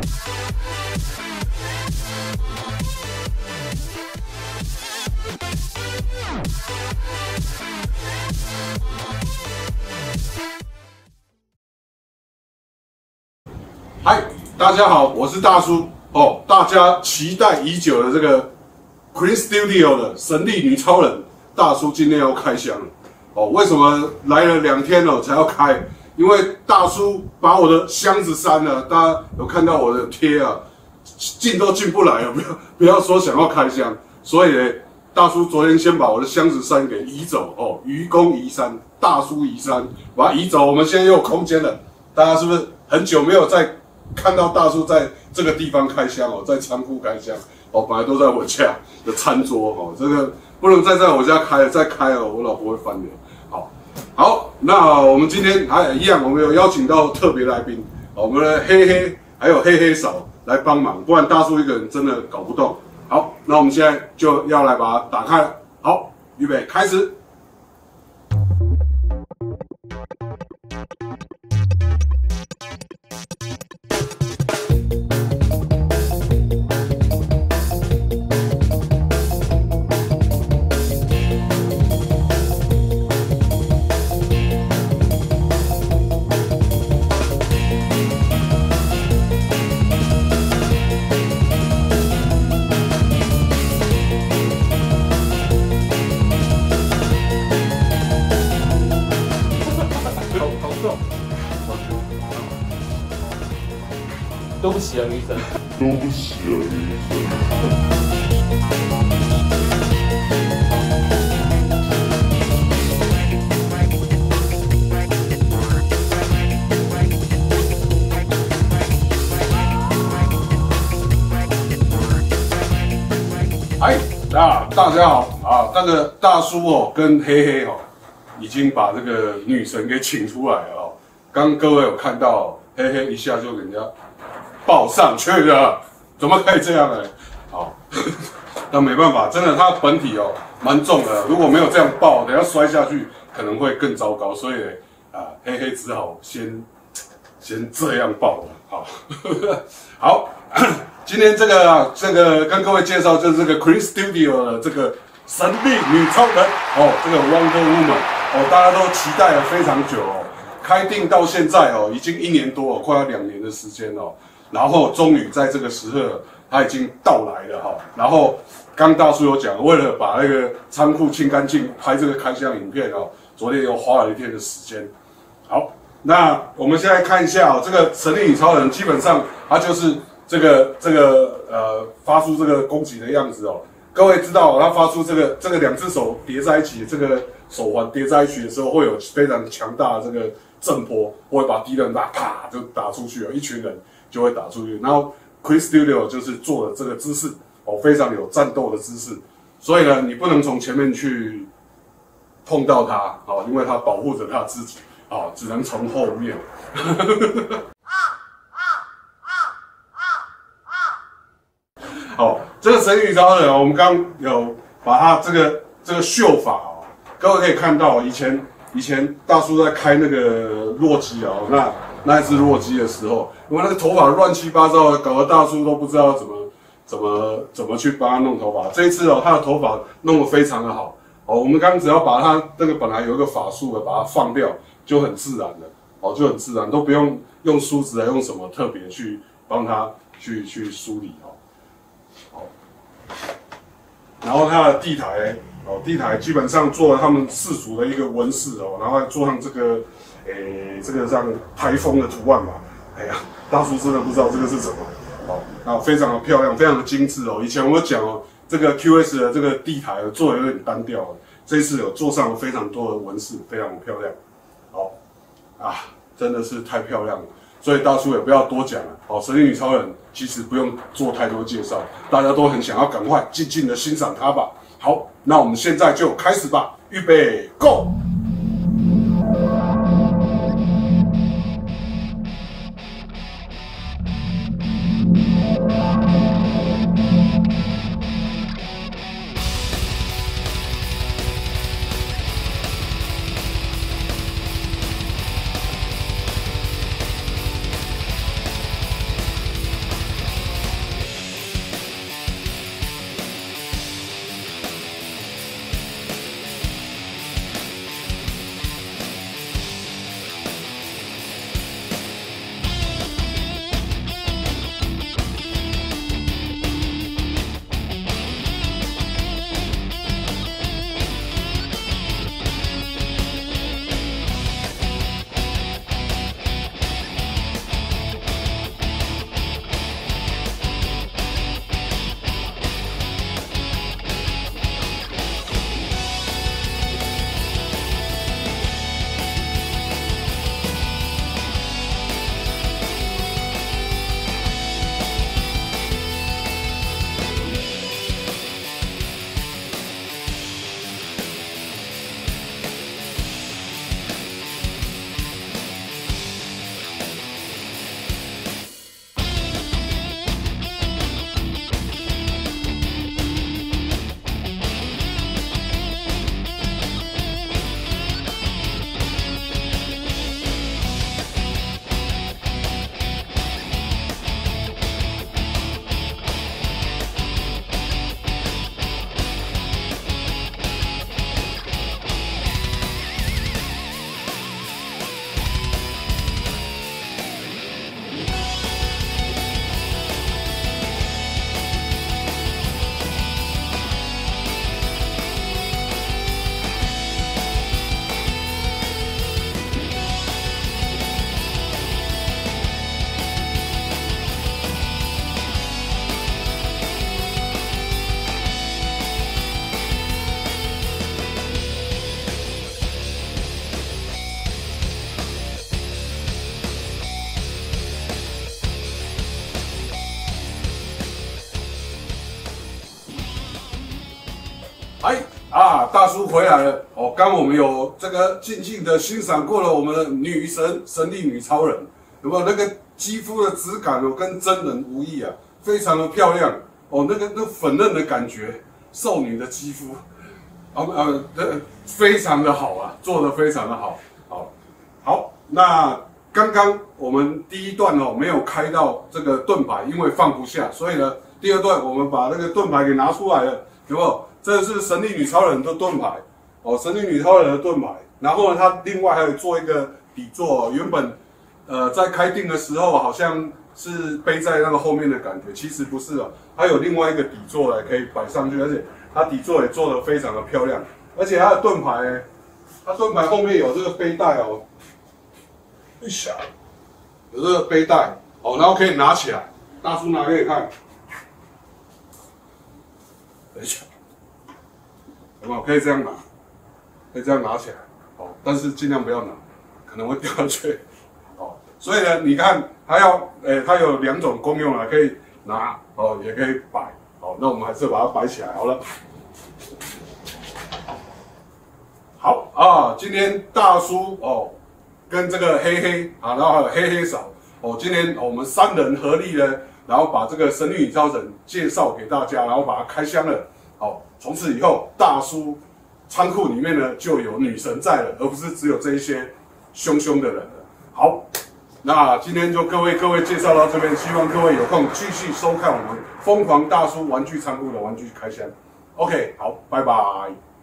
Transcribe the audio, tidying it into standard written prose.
嗨，大家好，我是大叔哦。大家期待已久的这个 Queen Studio 的神力女超人，大叔今天要开箱了哦。为什么来了2天了才要开？因为大叔把我的箱子删了，大家有看到我的贴啊，进都进不来了，不要说想要开箱。所以呢，大叔昨天先把我的箱子删给移走哦，愚公移山，大叔移山，把它移走。我们现在又有空间了，大家是不是很久没有再看到大叔在这个地方开箱哦，在仓库开箱哦，本来都在我家的餐桌哦，这个不能再在我家开了，再开了我老婆会翻脸。好，那我们今天还一样，我们有邀请到特别来宾，我们的黑黑还有黑黑嫂来帮忙，不然大叔一个人真的搞不动。好，那我们现在就要来把它打开了。好，预备，开始。 对不起啊，女神。 对不起啊，女神。 哎，大家好啊！那个大叔哦，跟黑黑哦，已经把这个女神给请出来了哦。刚各位有看到，黑黑一下就给人家抱上去了，怎么可以这样呢？好，但没办法，真的他本体哦蛮重的，如果没有这样抱，等下摔下去可能会更糟糕，所以黑黑只好先这样抱了。好，好，今天这个跟各位介绍就是这个 Queen Studio 的这个神力女超人哦，这个 Wonder Woman 哦，大家都期待了非常久哦，开定到现在哦，已经1年多了，快要2年的时间哦。然后终于在这个时刻，它已经到来了哈。然后刚大叔有讲，为了把那个仓库清干净，拍这个开箱影片哦，昨天又花了1天的时间。好，那我们现在看一下哦，这个神力女超人基本上它就是这个发出这个攻击的样子哦。各位知道，它发出这个2只手叠在一起，这个手环叠在一起的时候，会有非常强大的这个震波，会把敌人啪就打出去了，一群人就会打出去。然后 Queen Studio 就是做了这个姿势哦，非常有战斗的姿势，所以呢，你不能从前面去碰到它哦，因为它保护着它自己哦，只能从后面。好，这个神女超人，我们刚有把它这个秀法哦，各位可以看到，以前大叔在开那个洛基哦，那一只洛基的时候，因为那个头发乱七八糟的，搞得大叔都不知道怎么去帮他弄头发。这一次哦，他的头发弄得非常的好哦，我们刚只要把他这个本来有一个发束的，把它放掉，就很自然了哦，就很自然，都不用用梳子来用什么特别去帮他去梳理哦。好，然后它的地台哦，地台基本上做了他们氏族的一个纹饰哦，然后还做上这个这个像台风的图案吧。哎呀，大叔真的不知道这个是什么哦，然后非常的漂亮，非常的精致哦。以前我讲哦，这个 QS 的这个地台做的有点单调了，这一次有做上了非常多的纹饰，非常的漂亮。好啊，真的是太漂亮了。所以大叔也不要多讲了，哦，神力女超人其实不用做太多介绍，大家都很想要赶快静静的欣赏它吧。好，那我们现在就开始吧，预备，Go！ 哎大叔回来了哦！刚我们有这个静静的欣赏过了我们的女神神力女超人，有没有那个肌肤的质感哦，跟真人无异啊，非常的漂亮哦，那粉嫩的感觉，少女的肌肤，非常的好啊，做的非常的好，好，那刚刚我们第一段哦没有开到这个盾牌，因为放不下，所以呢，第二段我们把那个盾牌给拿出来了，有没有？这是神力女超人的盾牌哦，神力女超人的盾牌。然后呢，它另外还有做一个底座，原本在开定的时候好像是背在那个后面的感觉，其实不是哦，它有另外一个底座来可以摆上去，而且它底座也做得非常的漂亮，而且它的盾牌，它盾牌后面有这个背带哦，一下有这个背带哦，然后可以拿起来，大叔拿给你看，等一下。有没有可以这样拿？可以这样拿起来，哦，但是尽量不要拿，可能会掉下去，哦，所以呢，你看它有2种功用啊，可以拿，哦，也可以摆，好，那我们还是把它摆起来好了。好啊，今天大叔哦，跟这个黑黑啊，然后还有黑黑嫂哦，今天我们3人合力呢，然后把这个神力女超人介绍给大家，然后把它开箱了。好，从此以后，大叔仓库里面呢就有女神在了，而不是只有这一些凶凶的人了。好，那今天就各位介绍到这边，希望各位有空继续收看我们疯狂大叔玩具仓库的玩具开箱。OK， 好，拜拜。